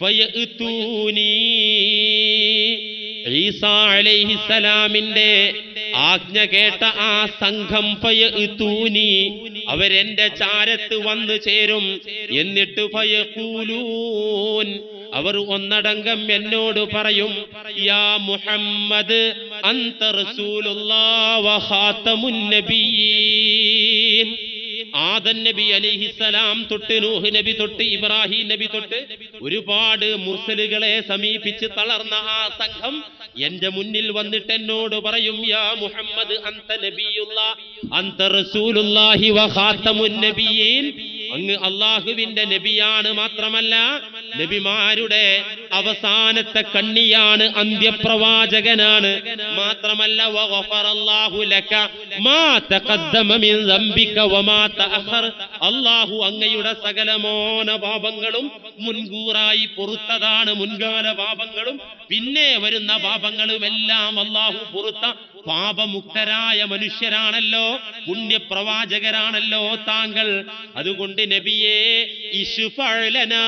ഫയഅ്തൂനി ഈസാ അലൈഹിസ്സലാമിന്റെ ആജ്ഞ കേട്ട ആ സംഘം ഫയഅ്തൂനി അവരെന്റെ ചാരത്ത് വന്നു ചേരും. എന്നിട്ട് ഫയഖൂലൂൻ അവർ ഒന്നടങ്കം എന്നോട് പറയും, യാ മുഹമ്മദ് അൻത റസൂലുള്ളാഹി വ ഖാതമുൻ നബിയ്യീൻ. ആദം നബി അലൈഹിസ്സലാം തൊട്ട് നൂഹ് നബി തൊട്ട് ഇബ്രാഹിം നബി തൊട്ട് ഒരുപാട് മുർസലുകളെ സമീപിച്ച് തളർന്ന ആ സംഘം എന്റെ മുന്നിൽ വന്നിട്ട് എന്നോട് പറയും, യാ മുഹമ്മദ് അൻത നബിയുല്ലാഹ് അൻത റസൂലുള്ളാഹി വ ഖാതമുൻ നബിയ്യീൻ. അങ്ങ് അല്ലാഹുവിന്റെ നബിയാണ്, മാത്രമല്ല നബിമാരുടെ അവസാനത്തെ കണ്ണിയാണ്, അന്ത്യപ്രവാചകനാണ്, മാത്രമല്ല വഗഫറല്ലാഹു ലക മാ തഖദ്ദമ മിൻ ദംബിക വമാ തഅഖർ. അല്ലാഹു അങ്ങയുടെ സകലമോന പാപങ്ങളും മുൻകൂറായി പൊറുത്തതാണ്. മുൻകാല പാപങ്ങളും പിന്നെ വരുന്ന പാപങ്ങളും എല്ലാം അല്ലാഹു പൊറുത്ത പാപമുക്തരായ മനുഷ്യരാണല്ലോ, പുണ്യപ്രവാചകരാണല്ലോ താങ്കൾ. അതുകൊണ്ട് നബിയേ ഇശ്ഫഅ ലനാ,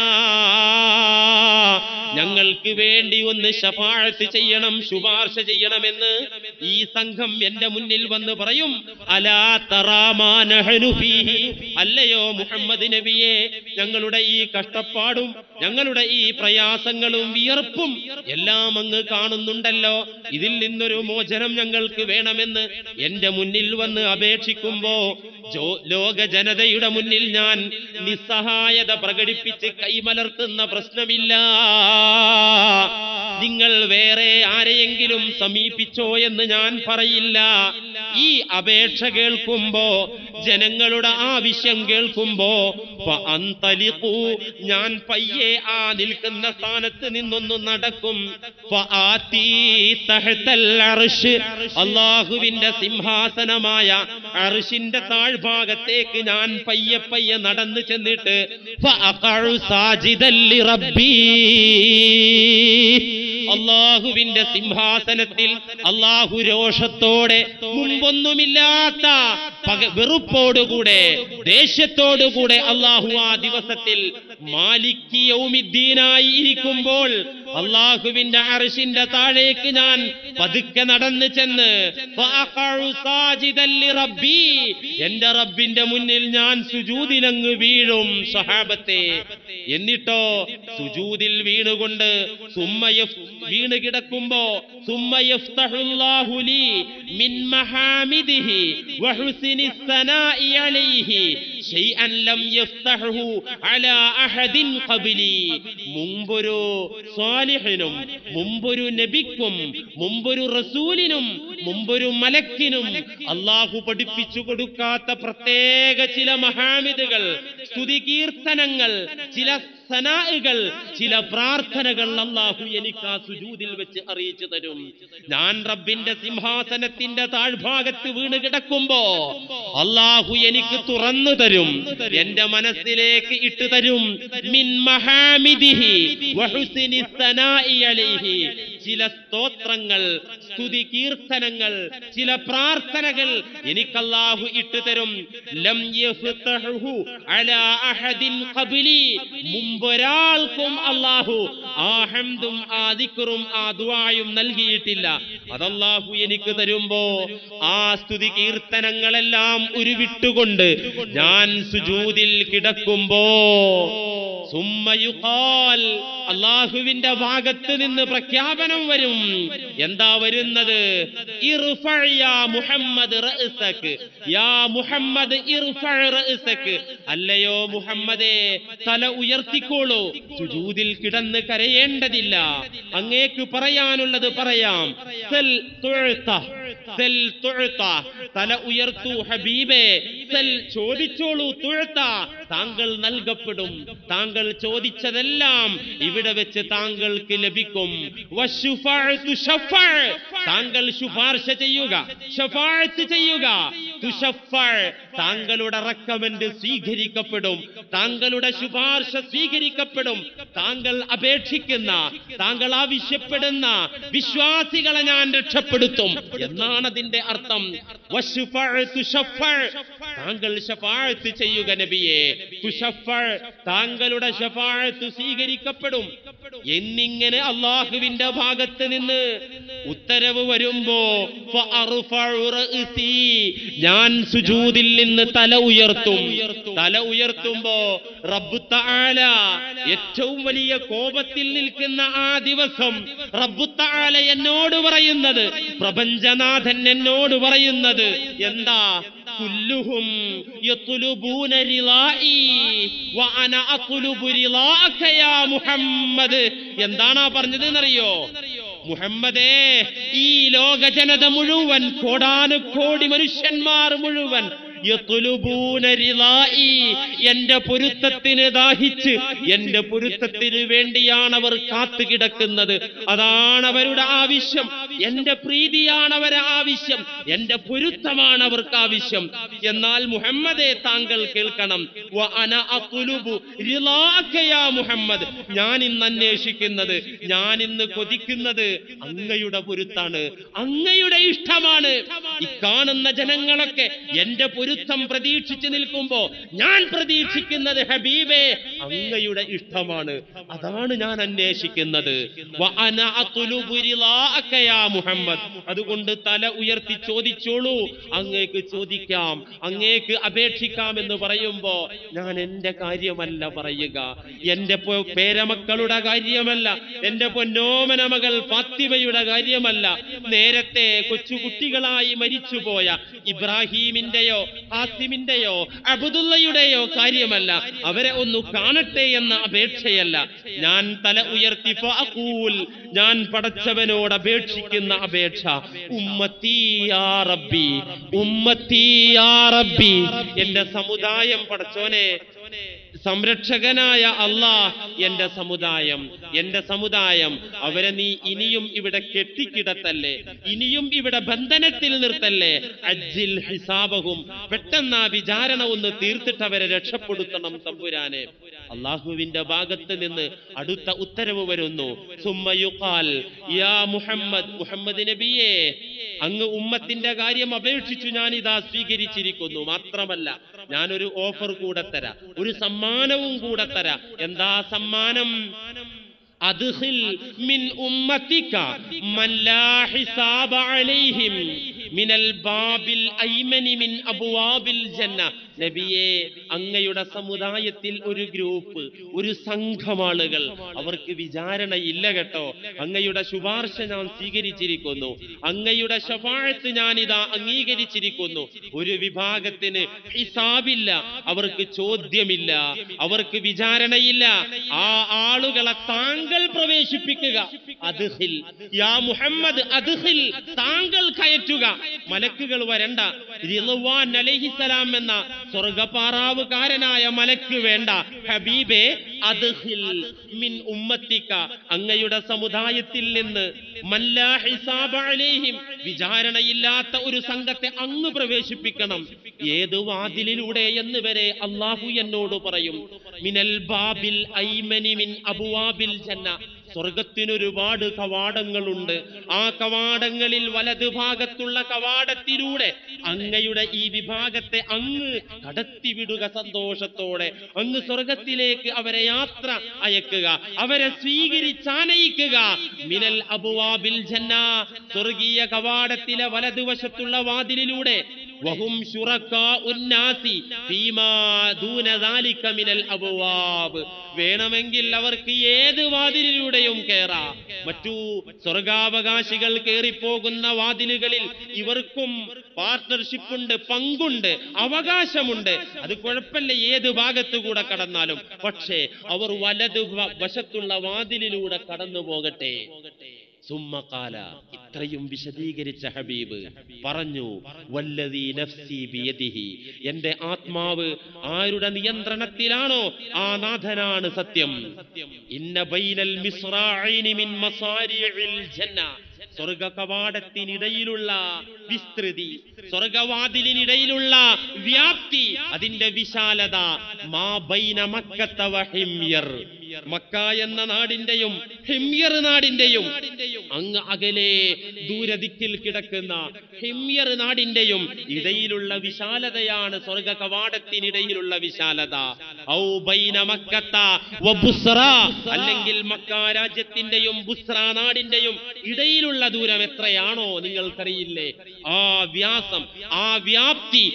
ഞങ്ങൾക്ക് വേണ്ടി ഒന്ന് ശഫാഅത്ത് ചെയ്യണം, ശുപാർശ ചെയ്യണമെന്ന് ഈ സംഘം എന്റെ മുന്നിൽ വന്ന് പറയും. അലാ തറാ മാ നഹ്നു ഫീഹി, അല്ലയോ മുഹമ്മദ് നബിയെ, ഞങ്ങളുടെ ഈ കഷ്ടപ്പാടും ഞങ്ങളുടെ ഈ പ്രയാസങ്ങളും വിയർപ്പും എല്ലാം അങ്ങ് കാണുന്നുണ്ടല്ലോ. ഇതിൽ നിന്നൊരു മോചനം ഞങ്ങൾക്ക് വേണമെന്ന് എന്റെ മുന്നിൽ വന്ന് അപേക്ഷിക്കുമ്പോ ലോക ജനതയുടെ മുന്നിൽ ഞാൻ നിസ്സഹായത പ്രകടിപ്പിച്ച് കൈമലർത്തുന്ന പ്രശ്നമില്ല. നിങ്ങൾ വേറെ ആരെയെങ്കിലും സമീപിച്ചോ എന്ന് ഞാൻ പറയില്ല. ഈ അപേക്ഷ കേൾക്കുമ്പോ, ജനങ്ങളുടെ ആവശ്യം കേൾക്കുമ്പോ ഫഅന്തലിഖൂ, ഞാൻ പയ്യെ ആ നിൽക്കുന്ന സ്ഥാനത്ത് നിന്നൊന്ന് നടക്കും. ഫആതി തഹ്തൽ അർശ്, അല്ലാഹുവിന്റെ സിംഹാസനമായ അർശിന്റെ താഴ്ഭാഗത്തേക്ക് ഞാൻ പയ്യെ പയ്യെ നടന്നു ചെന്നിട്ട് ഫഅഖഉ സാജിദൻ ലിറബ്ബി, അല്ലാഹുവിന്റെ സിംഹാസനത്തിൽ അല്ലാഹു രോഷത്തോടെ, മുമ്പൊന്നുമില്ലാത്ത വെറുപ്പോടുകൂടെ, ദേഷ്യത്തോടുകൂടെ അല്ലാഹു ആ ദിവസത്തിൽ മാലിക് യൗമിദ്ദീനായി ഇരിക്കുമ്പോൾ അല്ലാഹുവിന്റെ അർശിന്റെ താഴേക്ക് ഞാൻ പതുക്കെ നടന്നു ചെന്ന് ഫഅഖഉ സാജിദൻ ലിറബ്ബി, എന്റെ റബ്ബിന്റെ മുന്നിൽ ഞാൻ സുജൂദിലങ്ങ് വീഴും. സഹാബത്തെ, എന്നിട്ടോ സുജൂദിൽ വീണുകൊണ്ട് വീണ് കിടക്കുമ്പോ സുമ്മയഫ്തഹുല്ലാഹു ലീ മിൻ മഹാമിദിഹി വഹുസ്നി സനാഇ അലൈഹി ശൈഅൻ ലം യഫ്തഹു അലാ അഹദിൻ ഖബ്ലി. മുമ്പൊരു സ്വാലിഹിനും മുമ്പൊരു നബിക്കും മുമ്പൊരു റസൂലിനും മുമ്പൊരു മലക്കിനും അല്ലാഹു പഠിപ്പിച്ചു കൊടുക്കാത്ത പ്രത്യേക ചില മഹാമിദുകൾ, സ്തുതി കീർത്തനങ്ങൾ, ചില സനാഉകൾ, ചില പ്രാർത്ഥനകൾ അല്ലാഹു എനിക്ക് ആ സുജൂദിൽ വെച്ച് അറിയിച്ചു തരും. ഞാൻ റബ്ബിന്റെ സിംഹാസനത്തിന്റെ താഴ്ഭാഗത്ത് വീണ് കിടക്കുമ്പോ അല്ലാഹു എനിക്ക് തുറന്നു തരും, എന്റെ മനസ്സിലേക്ക് ഇട്ടു തരും. മിൻ മഹാമിദിഹി വഹുസ്നി സനാഇ അലൈഹി, ചില സ്തോത്രങ്ങൾ, സ്തുതി കീർത്തനങ്ങൾ, ചില പ്രാർത്ഥനകൾ എനിക്ക് അല്ലാഹു ഇട്ടു തരും. ലം യഫ്തഹു അലാ അഹദിൻ ഖബ്ലി, മുമ്പൊരാൾക്കും അല്ലാഹു ആ ഹംദും ആ ദിക്റും ആ ദുആയും നൽകിയിട്ടില്ല. അതല്ലാഹു എനിക്ക് തരുമ്പോ ആ സ്തുതി കീർത്തനങ്ങളെല്ലാം ഉരുവിട്ടുകൊണ്ട് ഞാൻ സുജൂദിൽ കിടക്കുമ്പോ സുമ്മയുഖാൽ, അല്ലാഹുവിന്റെ ഭാഗത്ത് നിന്ന് പ്രഖ്യാപനം വരും. എന്താ വരുന്നത്? ഇർഫഅ യാ മുഹമ്മദ് റഅസക, യാ മുഹമ്മദ് ഇർഫഅ റഅസക, അല്ലയോ മുഹമ്മദേ തല ഉയർത്തിക്കോളൂ, സുജൂദിൽ കിടന്ന് കരയേണ്ടതില്ല, അങ്ങേക്ക് പറയാനുള്ളത് പറയാം. സൽ തുഅത, സൽ തുഅത, തല ഉയർത്തു ഹബീബേ, സൽ ചോദിച്ചോളൂ, തുഅത താങ്കൾ നൽകപ്പെടും, താങ്കൾ ചോദിച്ചതെല്ലാം ഇവിടെ വെച്ച് താങ്കൾക്ക് ലഭിക്കും. വശുഫഅതു ശഫഅ, താങ്കൾ ശുപാർശ ചെയ്യുക, ശഫാഅത്ത് ചെയ്യുക. തുശഫഅ, താങ്കളുടെ റെക്കമെൻഡ് സ്വീകരിക്കപ്പെടും, താങ്കളുടെ ശുപാർശ സ്വീകരിക്കപ്പെടും. താങ്കൾ അപേക്ഷിക്കുന്ന, താങ്കൾ ആവശ്യപ്പെടുന്ന വിശ്വാസികളെ ഞാൻ രക്ഷപ്പെടുത്തും എന്നാണ് അതിന്റെ അർത്ഥം. വശുഫഅതു ശഫഅ, താങ്കൾ ശഫാഅത്ത് ചെയ്യുക നബിയെ, തുശഫ്ഫഅ, താങ്കളുടെ ശഫാഅത്ത് സ്വീകരിക്കപ്പെടും എന്നിങ്ങനെ അല്ലാഹുവിന്റെ ഭാഗത്ത് നിന്ന് ഉത്തരവ് വരുമ്പോ ഫഅർഫഉ റഅസി, ഞാൻ സുജൂദിൽ നിന്ന് തല ഉയർത്തും. തല ഉയർത്തുമ്പോ റബ്ബ് തആല ഏറ്റവും വലിയ കോപത്തിൽ നിൽക്കുന്ന ആ ദിവസം റബ്ബ് തആല എന്നോട് പറയുന്നത്, പ്രപഞ്ചനാഥൻ എന്നോട് പറയുന്നത് എന്താ? കുല്ലുഹും യത്ലുബൂന റിളാഇ വഅന അത്ലുബു റിളാഅക യാ മുഹമ്മദ്. എന്താണാ പറഞ്ഞത് എന്നറിയോ? മുഹമ്മദേ, ഈ ലോക ജനത മുഴുവൻ, കോടാനുകോടി മനുഷ്യന്മാർ മുഴുവൻ യത്ലുബൂന റിളാഇ, എന്റെ പൊരുത്തത്തിന് ദാഹിച്ച് എന്റെ പൊരുത്തത്തിന് വേണ്ടിയാണ് അവർ കാത്തുകിടക്കുന്നത്. അതാണ് അവരുടെ ആവശ്യം. എന്റെ പ്രീതിയാണ് അവരെ ആവശ്യം, എന്റെ പൊരുത്തമാണ് അവർക്ക് ആവശ്യം. എന്നാൽ മുഹമ്മദേ, താങ്കൾ കേൾക്കണം, വഅന അത്ലുബു റിളാഅക യാ മുഹമ്മദ്, ഞാൻ ഇന്ന് അന്വേഷിക്കുന്നത്, ഞാൻ ഇന്ന് കൊതിക്കുന്നത് അങ്ങയുടെ പൊരുത്താണ്, അങ്ങയുടെ ഇഷ്ടമാണ്. ഈ കാണുന്ന ജനങ്ങളൊക്കെ എന്റെ പൊരുത്തം പ്രതീക്ഷിച്ചു നിൽക്കുമ്പോ ഞാൻ പ്രതീക്ഷിക്കുന്നത് ഹബീബേ അങ്ങയുടെ ഇഷ്ടമാണ്, അതാണ് ഞാൻ അന്വേഷിക്കുന്നത്. വഅന അത്ലുബു റിളാഅക യാ മുഹമ്മദ്. അതുകൊണ്ട് തല ഉയർത്തി ചോദിച്ചോളൂ, അങ്ങേക്ക് ചോദിക്കാം, അങ്ങേക്ക് അപേക്ഷിക്കാം എന്ന് പറയുമ്പോ ഞാൻ എന്റെ കാര്യമല്ല പറയുക, എന്റെ പേരമക്കളുടെ കാര്യമല്ല, എന്റെ പൊന്നോമന മകൾ ഫാത്തിമയുടെ കാര്യമല്ല, നേരത്തെ കൊച്ചുകുട്ടികളായി മരിച്ചുപോയ ഇബ്രാഹീമിന്റെയോ ഹാസിമിന്റെയോ അബ്ദുള്ളയുടെയോ കാര്യമല്ല, അവരെ ഒന്ന് കാണട്ടെ എന്ന അപേക്ഷയല്ല. ഞാൻ തല ഉയർത്തി ഫഅഖൂൽ, ഞാൻ പടച്ചവനോട് അപേക്ഷിക്കുന്ന അപേക്ഷ, ഉമ്മത്തി യാ റബ്ബി, ഉമ്മത്തി യാ റബ്ബി, എന്റെ സമുദായം പടച്ചോനെ, സംരക്ഷകനായ അല്ലാഹ്, എന്റെ സമുദായം, എന്റെ സമുദായം, അവരെ നീ ഇനിയും ഇവിടെ കെട്ടിക്കിടത്തല്ലേ, ഇനിയും ഇവിടെ ബന്ധനത്തിൽ നിർത്തല്ലേ. അജ്ജിൽ ഹിസാബഹും, പെട്ടെന്ന് ആ വിചാരണ ഒന്ന് തീർത്തിട്ട് അവരെ രക്ഷപ്പെടുത്തണം തമ്പുരാനെ. അള്ളാഹുവിന്റെ ഭാഗത്ത് നിന്ന് അടുത്ത ഉത്തരവ് വരുന്നു. സുമ്മ യുഖാൽ യാ മുഹമ്മദ്, മുഹമ്മദ് നബിയെ, അങ്ങ് ഉമ്മത്തിന്റെ കാര്യം അപേക്ഷിച്ചു, ഞാൻ ഇതാ സ്വീകരിച്ചിരിക്കുന്നു. മാത്രമല്ല, ഞാനൊരു ഓഫർ കൂടെ തരാം, ഒരു സമ്മാനവും കൂടെ തരാം. എന്താ സമ്മാനം? അദ്ഖിൽ മിൻ ഉമ്മതിക മൻ ലാ ഹിസാബ അലൈഹിം മിനൽ ബാബിൽ ഐമനി മിൻ അബ്വാബിൽ ജന്ന. നബിയെ, അങ്ങയുടെ സമുദായത്തിൽ ഒരു ഗ്രൂപ്പ്, ഒരു സംഘം ആളുകൾ, അവർക്ക് വിചാരണയില്ല കേട്ടോ. അങ്ങയുടെ ശുപാർശ ഞാൻ സ്വീകരിച്ചിരിക്കുന്നു, അങ്ങയുടെ ശഫാഅത്ത് ഞാൻ ഇതാ അംഗീകരിച്ചിരിക്കുന്നു. ഒരു വിഭാഗത്തിന് ഹിസാബില്ല, അവർക്ക് ചോദ്യമില്ല, അവർക്ക് വിചാരണയില്ല. ആ ആളുകളെ താങ്കൾ പ്രവേശിപ്പിക്കുക. അദ്ഖിൽ യാ മുഹമ്മദ്, അദ്ഖിൽ, താങ്കൾ കയറ്റുക, മലക്കുകൾ വരണ്ട. റിദ്വാൻ അലൈഹിസ്സലാം എന്ന സ്വർഗപാറാവുകാരനായ മലക്ക് വേണ്ട. ഹബീബേ, അദ്ഖിൽ മിൻ ഉമ്മത്തിക, അങ്ങയുടെ സമുദായത്തിൽ നിന്ന് മൻ ലാ ഹിസാബ അലൈഹിം, വിചാരണയില്ലാത്ത ഒരു സംഘത്തെ അങ്ങ് പ്രവേശിപ്പിക്കണം. ഏത് വാതിലിലൂടെ എന്ന് വരെ അല്ലാഹു എന്നോട് പറയും. മിനൽ ബാബിൽ ഐമനി മിൻ അബ്വാബിൽ ജന്ന, സ്വർഗത്തിനൊരുപാട് കവാടങ്ങളുണ്ട്. ആ കവാടങ്ങളിൽ വലതു ഭാഗത്തുള്ള കവാടത്തിലൂടെ അങ്ങയുടെ ഈ വിഭാഗത്തെ അങ്ങ് കടത്തിവിടുക സന്തോഷത്തോടെ. അങ്ങ് സ്വർഗത്തിലേക്ക് അവരെ യാത്ര അയക്കുക, അവരെ സ്വീകരിച്ചാനയിക്കുക. മിനൽ അബ്വാബിൽ ജന്ന, സ്വർഗീയ കവാടത്തിലെ വലതുവശത്തുള്ള വാതിലിലൂടെ. വഹും ശുറക്കാഉൻ നാസി ഫീമാ ദൂന ദാലിക മിനൽ അബ്വാബ്, വേണമെങ്കിൽ അവർക്ക് ഏത് വാതിലിലൂടെയും കയറാം. മറ്റു സ്വർഗാവകാശികൾ കയറിപ്പോകുന്ന വാതിലുകളിൽ ഇവർക്കും പാർട്ണർഷിപ്പ് ഉണ്ട്, പങ്കുണ്ട്, അവകാശമുണ്ട്. അത് കുഴപ്പമില്ല, ഏത് ഭാഗത്തു കൂടെ കടന്നാലും. പക്ഷേ അവർ വലതു വശത്തുള്ള വാതിലിലൂടെ കടന്നു പോകട്ടെ. സുമ്മഖാല, ഇത്രയും വിശദീകരിച്ച ഹബീബ് പറഞ്ഞു, വല്ലദീ നഫ്സി ബിയദിഹി, എന്റെ ആത്മാവ് ആരുടെ നിയന്ത്രണത്തിലാണോ ആ നാഥനാണ് സത്യം. ഇന്ന ബൈനൽ മിസ്റാഇനി മിൻ മസാരിഇൽ ജന്ന, സ്വർഗ കവാടത്തിനിടയിലുള്ള വിസ്തൃതി, സ്വർഗവാതിലിനിടയിലുള്ള വ്യാപ്തി, അതിന്റെ വിശാലത, മാ ബൈന മക്കത്ത വ ഹിമ്യർ, മക്ക എന്ന നാടിന്റെയും ഹിമ്യർ നാടിന്റെയും അങ്ങ് അകലെ ദൂരദിക്കിൽ കിടക്കുന്ന ഹിമ്യർ നാടിന്റെയും ഇടയിലുള്ള വിശാലതയാണ് സ്വർഗ കവാടത്തിനിടയിലുള്ള വിശാലത. ഔ ബൈന മക്കത്ത വ ബുസ്റ, അല്ലെങ്കിൽ മക്ക രാജ്യത്തിന്റെയും ബുസ്റ നാടിന്റെയും ഇടയിലുള്ള ദൂരം എത്രയാണോ നിങ്ങൾക്കറിയില്ലേ? ആ വ്യാസം, ആ വ്യാപ്തി,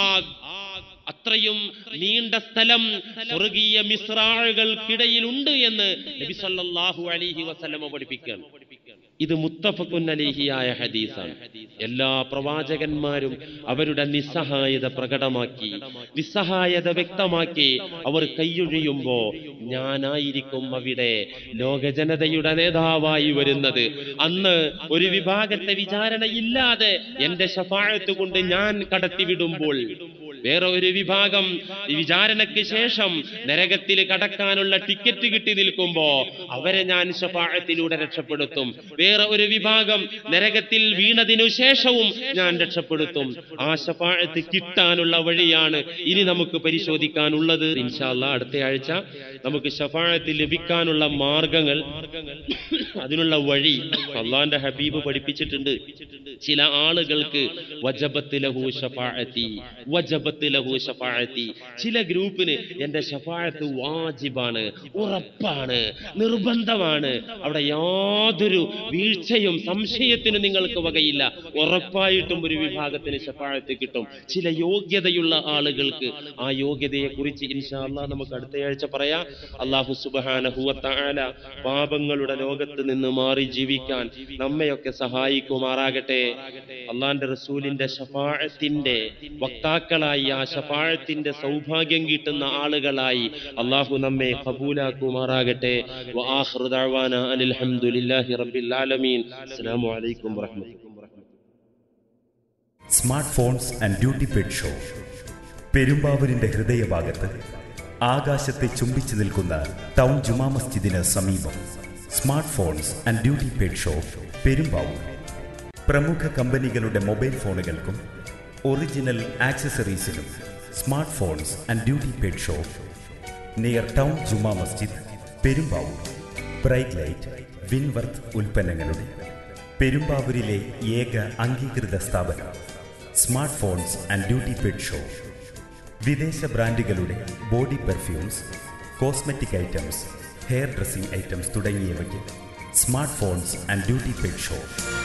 അത്രയും നീണ്ട സ്ഥലം സ്വർഗീയ മിസ്റാഴുകൾക്കിടയിലുണ്ട് എന്ന് നബി സല്ലല്ലാഹു അലൈഹി വസല്ലം പഠിപ്പിക്കുകയാണ്. ഇത് മുത്തഫഖുൻ അലൈഹിയായ ഹദീസാണ്. എല്ലാ പ്രവാചകന്മാരും അവരുടെ നിസ്സഹായത പ്രകടമാക്കി, നിസ്സഹായത വ്യക്തമാക്കി അവർ കൈയൊഴിയുമ്പോ ഞാനായിരിക്കും അവിടെ ലോക ജനതയുടെ നേതാവായി വരുന്നത്. അന്ന് ഒരു വിഭാഗത്തെ വിചാരണയില്ലാതെ എന്റെ ശഫാഅത്ത് കൊണ്ട് ഞാൻ കടത്തിവിടുമ്പോൾ വേറെ ഒരു വിഭാഗം വിചാരണയ്ക്ക് ശേഷം നരകത്തിൽ കടക്കാനുള്ള ടിക്കറ്റ് കിട്ടി നിൽക്കുമ്പോ അവരെ ഞാൻ ശഫാഅത്തിലൂടെ രക്ഷപ്പെടുത്തും. വേറെ ഒരു വിഭാഗം നരകത്തിൽ വീണതിനു ശേഷവും ഞാൻ രക്ഷപ്പെടുത്തും. ആ ശഫാഅത്ത് കിട്ടാനുള്ള വഴിയാണ് ഇനി നമുക്ക് പരിശോധിക്കാനുള്ളത്. ഇൻഷാ അല്ലാഹ് അടുത്ത ആഴ്ച നമുക്ക് ശഫാഅത്ത് ലഭിക്കാനുള്ള മാർഗങ്ങൾ, അതിനുള്ള വഴി അല്ലാഹുവിന്റെ ഹബീബ് പഠിപ്പിച്ചിട്ടുണ്ട്. ചില ആളുകൾക്ക് വജബത്ത് ലഹു ശഫാഅത്തി, വജബത്ത് ലഹു ശഫാഅത്തി, ചില ഗ്രൂപ്പിന് എന്റെ ശഫാഅത്ത് വാജിബാണ്, ഉറപ്പാണ്, നിർബന്ധമാണ്. അവിടെ യാതൊരു വീഴ്ചയും സംശയത്തിന് നിങ്ങൾക്ക് വകയില്ല. ഉറപ്പായിട്ടും ഒരു വിഭാഗത്തിന് ശഫാഅത്ത് കിട്ടും. ചില യോഗ്യതയുള്ള ആളുകൾക്ക് ആ യോഗ്യതയെ കുറിച്ച് ഇൻഷാ അല്ലാഹ് നമുക്ക് അടുത്തയാഴ്ച പറയാം. അല്ലാഹു സുബ്ഹാനഹു വ തആല പാപങ്ങളുടെ ലോകത്ത് നിന്ന് മാറി ജീവിക്കാൻ നമ്മയൊക്കെ സഹായിക്കുമാറാകട്ടെ. അള്ളാന്റെ റസൂലിന്റെ ശഫാഅത്തിന്റെ വക്താക്കളായി, ആ ശഫാഅത്തിന്റെ സൗഭാഗ്യം കിട്ടുന്ന ആളുകളായി അള്ളാഹു നമ്മെ ഖബൂലാക്കുമാറാകട്ടെ. വആഖിറു ദഅവാനാ അനിൽ ഹംദുലില്ലാഹി റബ്ബിൽ ആലമീൻ. അസ്സലാമു അലൈക്കും വറഹ്മത്തുള്ളാഹി. Smart phones and duty paid show, പെരുമ്പാവൂരിന്റെ ഹൃദയഭാഗത്ത് ആകാശത്തെ ചുംബിച്ചു നിൽക്കുന്ന ടൗൺ ജുമാ മസ്ജിദിന് സമീപം. Smart phones and duty paid show, Perumbavoor. പ്രമുഖ കമ്പനികളുടെ മൊബൈൽ ഫോണുകൾക്കും ഒറിജിനൽ ആക്സസറീസിനും smart phones and duty paid show, near town ജുമാ മസ്ജിദ്, പെരുമ്പാവൂർ. ബ്രൈറ്റ് ലൈറ്റ്, വിൻവർത്ത് ഉൽപ്പന്നങ്ങളുടെ പെരുമ്പാവൂരിലെ ഏക അംഗീകൃത സ്ഥാപനം smart phones and duty paid show. വിദേശ ബ്രാൻഡുകളുടെ body perfumes, cosmetic items, hair dressing items തുടങ്ങിയവയ്ക്ക് smart phones and duty paid show.